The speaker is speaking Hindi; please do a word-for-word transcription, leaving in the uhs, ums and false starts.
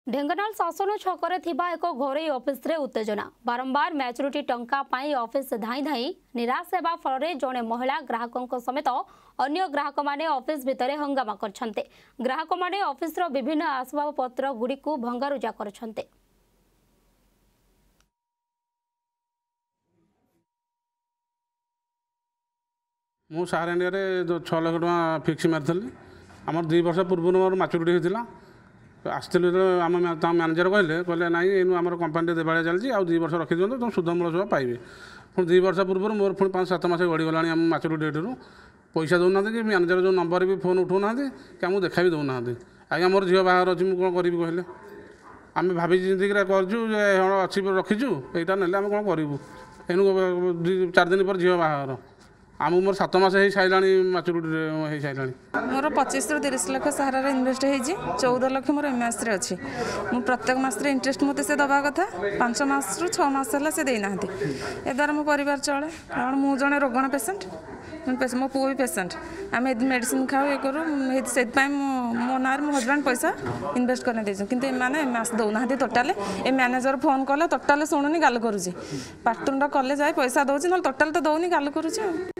ढेंकानाल शासन छकरे थिबा एक घरोई ऑफिस रे उत्तेजना बारंबार मैच्योरिटी टंका पाई ऑफिस धाई धाई निराश हेबा फल जड़े महिला ग्राहकों समेत अन्य ग्राहक माने ऑफिस भितर हंगामा करछन्ते। ग्राहक माने ऑफिस रो विभिन्न आसबाब पत्र गुडी को भंगारुजा करछन्ते। मु सार इंडिया छः लाख टका फिक्स मारी आम दुई वर्ष पूर्व मोर मैच्योरिटी होता आसलु आम मैनेजर कहले कहले ना इन आम कंपानी देवाड़िया चलती आ दुई वर्ष रखी दिखाँ तुम सुध मूल सब पाइबे। पुणी दुई वर्ष पूर्व मोर पुणी पाँच सात मस गड़गला आम मैच्योरिटी डेट रू पैसा दौना कि मैनेजर जो नंबर भी फोन उठाऊना कि आमको देखा भी दौना आज्ञा मोर झील बाहर अच्छी मुझे कौन करी कहले आम भाभी चिंतिक करचु अच्छी रखीचु यहाँ ना आम कौन करूँ एनु चार दिन पर झील बाहर आम मोर सात मस हो सारा मैच्योरिटी हो सारा मोर पच्चीस रु तीस लाख सहारा इनवेस्ट होती चौदह लाख मोर एम एस अच्छी मु प्रत्येक मस इंटरेस्ट मत से दवा कथा पांच मस रु छः मस है से देना ए द्वारा मो परिवार चले कारण मु जड़े रोगण पेसेंट मो पुओ भी पेसेंट आम मेडिसिन खाऊ ये करूँ से मो ना मो हजबैंड पैसा इनवेस्ट करने देते कि मास दौना टोटाल ए मैनेजर फोन कला टोटाल शुणुनी गाल करुँची पार्टन कले जाए पैसा दौर ना टोटाल तो दौनी गाल करुँची।